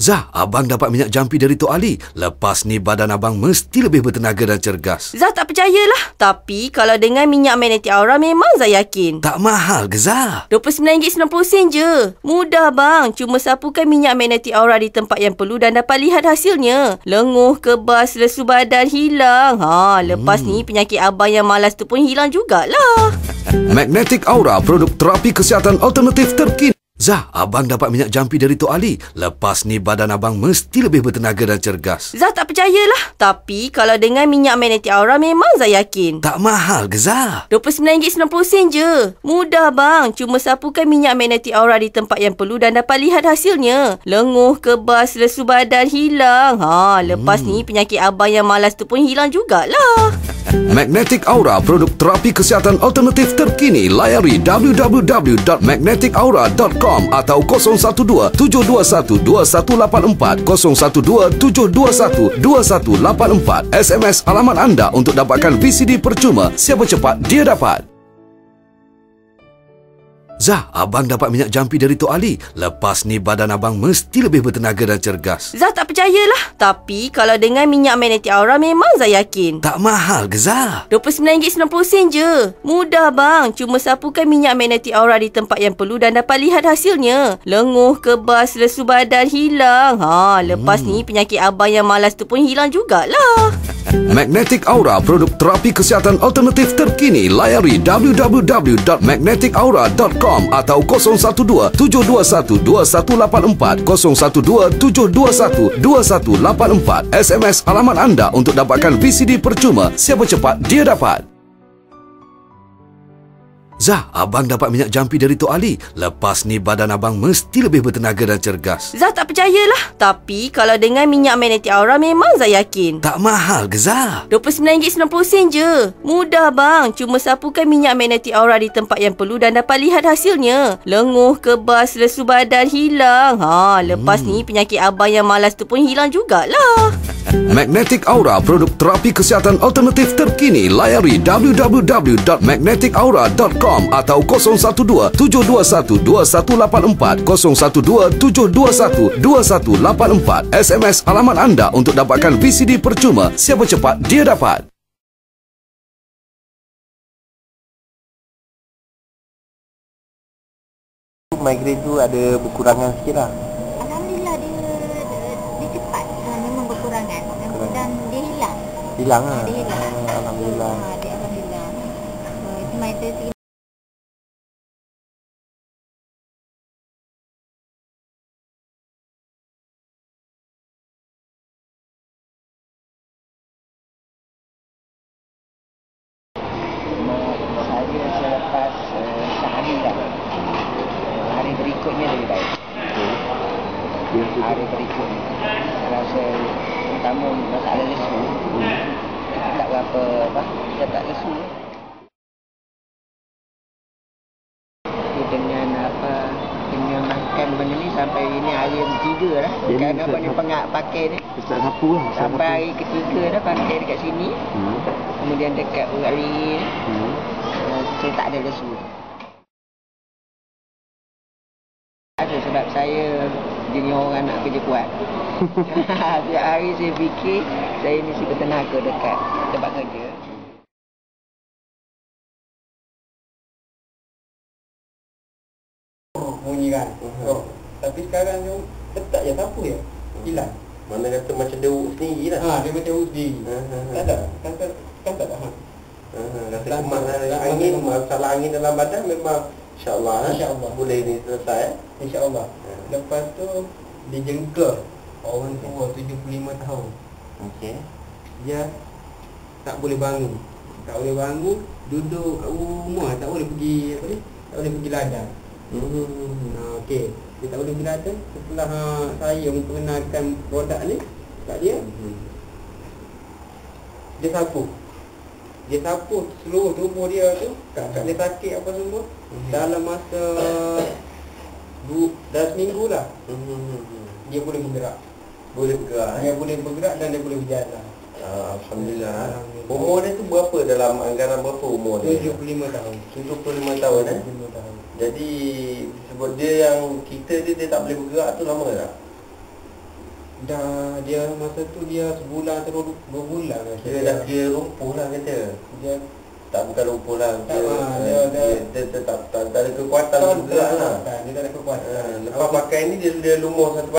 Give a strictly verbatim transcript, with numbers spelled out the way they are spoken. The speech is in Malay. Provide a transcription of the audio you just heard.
Zah, abang dapat minyak jampi dari Tok Ali. Lepas ni badan abang mesti lebih bertenaga dan cergas. Zah tak percayalah. Tapi kalau dengan minyak magnetik aura memang Zah yakin. Tak mahal ke Zah? dua puluh sembilan ringgit sembilan puluh sen je. Mudah bang. Cuma sapukan minyak magnetik aura di tempat yang perlu dan dapat lihat hasilnya. Lenguh, kebas, lesu badan hilang. Ha, lepas hmm. ni penyakit abang yang malas tu pun hilang jugalah. Magnetik Aura, produk terapi kesihatan alternatif terkini. Zah, abang dapat minyak jampi dari Tok Ali. Lepas ni badan abang mesti lebih bertenaga dan cergas. Zah tak percayalah. Tapi kalau dengan minyak magnetik aura memang Zah yakin. Tak mahal ke Zah? dua puluh sembilan ringgit sembilan puluh sen je. Mudah bang. Cuma sapukan minyak magnetik aura di tempat yang perlu dan dapat lihat hasilnya. Lenguh, kebas, lesu badan hilang. Ha, lepas hmm. ni penyakit abang yang malas tu pun hilang jugalah. Magnetik Aura, produk terapi kesihatan alternatif terkini. Layari w w w dot magnetic aura dot com atau kosong satu dua tujuh dua satu dua satu lapan empat kosong satu dua tujuh dua satu dua satu lapan empat. S M S alamat anda untuk dapatkan V C D percuma. Siapa cepat, dia dapat. Zah, abang dapat minyak jampi dari Tok Ali. Lepas ni badan abang mesti lebih bertenaga dan cergas. Zah tak percayalah. Tapi kalau dengan minyak magnetik aura memang Zah yakin. Tak mahal ke Zah? dua puluh sembilan ringgit sembilan puluh sen je. Mudah bang. Cuma sapukan minyak magnetik aura di tempat yang perlu dan dapat lihat hasilnya. Lenguh, kebas, lesu badan hilang. Ha, lepas hmm. ni penyakit abang yang malas tu pun hilang jugalah. Magnetik Aura, produk terapi kesihatan alternatif terkini. Layari w w w dot magnetic aura dot com atau kosong satu dua tujuh dua satu dua satu lapan empat kosong satu dua tujuh dua satu dua satu lapan empat. S M S alamat anda untuk dapatkan V C D percuma. Siapa cepat, dia dapat. Zah, abang dapat minyak jampi dari Tok Ali. Lepas ni badan abang mesti lebih bertenaga dan cergas. Zah tak percayalah. Tapi kalau dengan minyak magnetik aura memang Zah yakin. Tak mahal ke Zah? dua puluh sembilan ringgit sembilan puluh sen je. Mudah bang. Cuma sapukan minyak magnetik aura di tempat yang perlu dan dapat lihat hasilnya. Lenguh, kebas, lesu badan hilang. Ha, lepas hmm. ni penyakit abang yang malas tu pun hilang jugalah. Magnetik Aura, produk terapi kesihatan alternatif terkini. Layari w w w dot magnetic aura dot com atau kosong satu dua tujuh dua satu dua satu lapan empat kosong satu dua tujuh dua satu dua satu lapan empat. S M S alamat anda untuk dapatkan V C D percuma. Siapa cepat, dia dapat. Migraine tu ada berkurangan sikit lah. Alhamdulillah dia, dia, dia cepat. Ha, memang berkurangan. Dan, dan dia hilang. Hilang lah? Ha, dia hilang. Ha, Alhamdulillah. Ha, dia Alhamdulillah. Uh, itu mata sikit. Saya selepas uh, sehari dah. Hari berikutnya lebih baik. Hari berikutnya rasa pertama masalah lesu. Kita tak berapa apa, kita tak lesu. Jadi dengan apa, dengan makan benda ni sampai ini hari yang ketiga dah. Kan apa ni pengak pakai ni. Ustaz sapu lah. Sampai hari ketiga dah pakai dekat sini. Hmm. Kemudian dekat urari ni. Hmm. Uh, saya tak ada lesu. Ada sebab saya jenis orang nak kerja kuat. Setiap hari saya fikir saya mesti bertenaga dekat tempat kerja. Oh, bunyi kan. Oh. Tapi sekarang tu letak je sapu je. Hilang. Mana kata macam dia urut sendiri lah. Ha, dia macam urut sendiri. Ha, ha, ha. Tak ada. Kan tak kan tak ada. Ha. Ha, rasa kemas angin, masalah angin dalam badan memang insya-Allah lah. Insya-Allah boleh ni selesai. Insya-Allah. Ha. Lepas tu dijengkel orang tua tujuh puluh lima tahun. Okey. Dia tak boleh bangun. Tak boleh bangun, duduk kat rumah, tak boleh pergi apa ni? Tak boleh pergi ladang. Hmm. Ha, okey. Dia tak boleh pergi ladang setelah ha, saya memperkenalkan produk ni kat dia. Hmm. Dia sapu. Dia sapu seluruh tubuh dia tu, kat, kat dia sakit apa semua. Hmm. Dalam masa du, dah seminggu lah. Hmm. Dia boleh bergerak. Boleh bergerak. Dia eh? boleh bergerak dan dia boleh berjalan. Ah, Alhamdulillah. Alhamdulillah. Umur dia tu berapa dalam anggaran berapa umur dia? tujuh puluh lima tahun. tujuh puluh lima tahun eh? tujuh puluh lima tahun. Jadi sebab dia yang kita dia, dia tak boleh bergerak tu lama tak? dah dia masa tu dia sebulan atau dua, dua bulan lah. Dia dah kira lumpuh lah kata. Dia Tak bukan lumpuh lah. Tak, Dia, ah, dia, dia- dia, dia, dia tak, tak, tak ada kekuatan tak juga lah. tak, dia tak ada kekuatan. Ha, lepas pakai ni dia, dia lumur satu